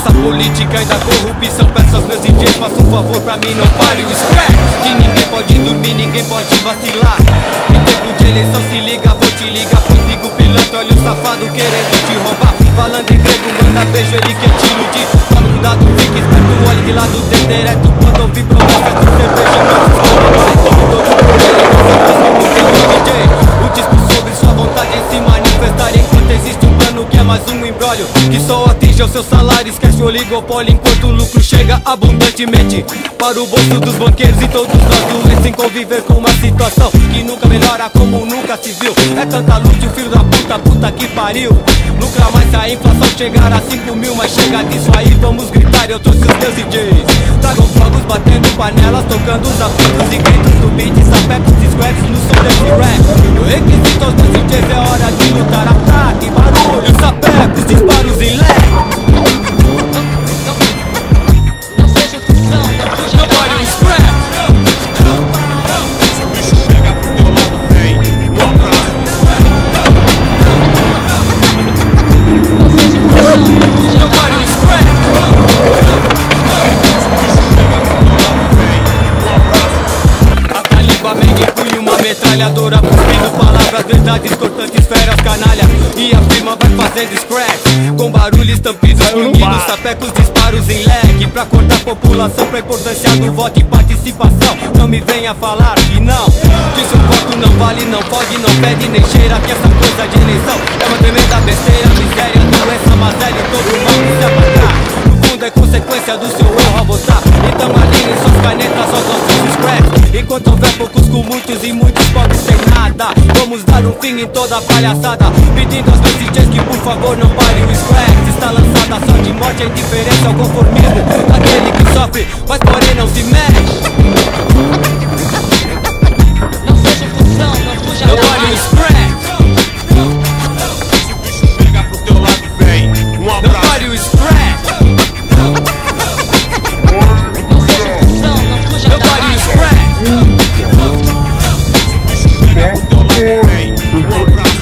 Essa política e da corrupção, peço aos meus DJs, faça um favor pra mim, não pare o scratch. Que ninguém pode dormir, ninguém pode vacilar. Em tempo de eleição se liga, vou te ligar. Consigo pilantra, olha o safado querendo te roubar. Falando em grego, manda beijo, ele quer te iludir. Toma cuidado, fique esperto, olhe que lá do dedo direto. Quando ouvir promessa de cerveja, o disco sobre sua vontade em se manifestar. Enquanto existe um plano que é mais um embrólio, que só atinge o seu salário, esquece o oligopólio. Enquanto o lucro chega abundantemente para o bolso dos banqueiros, e todos nós doentes em conviver com uma situação que nunca melhora como nunca se viu. É tanta luz, o filho da puta, puta que pariu. Lucra mais se a inflação chegar a 5 mil, mas chega disso aí, vamos gritar, eu trouxe os meus DJs. Tragam fogos, batendo panelas, tocando os apitos e gritos do beat, sapecos e scratches no som desse rap. Eu requisito aos meus DJs, é hora de lutar, ataque, barulho, sapecos, disparos em leque. Não seja função, não fuja da Nobody is scratch. Se o bicho chega pro teu lado, vem, um abraço. Não seja função, não fuja da Nobody is scratch. A Taliba Meng punha uma metralhadora, cuspindo palavras, verdades cortantes, feras, canalha. E a firma vai fazendo scratch, com barulho, estampidos, grunhidos, sapecos, disparos em leque. Pra cortar a população, pra importância do voto e participação. Não me venha falar que não, que seu voto não vale, não pode, não pede, nem cheira. Que essa coisa de eleição é uma tremenda besteira, miséria, doença, mazela e todo mal que se apagar. No fundo é consequência do seu erro a votar. Então alinhem suas canetas aos nossos scratch. Enquanto houver poucos com muitos e muitos pobres sem nada, vamos dar um fim em toda a palhaçada. Pedindo aos meus DJs que por favor não parem o scratch. Está lançada só de morte, a indiferença ao conformismo daquele que sofre, mas porém não se mexe. Não seja função, não fuja da Nobody is scratch. Se o bicho chega pro teu lado, vem, um abraço. Nobody is scratch. Não seja função, não fuja da Nobody is scratch. Se o bicho chega pro teu lado, vem, um abraço.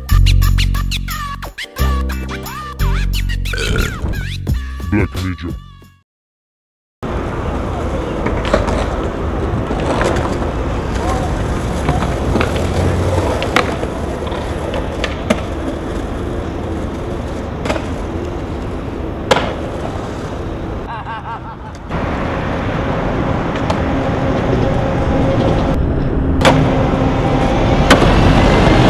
Black Media.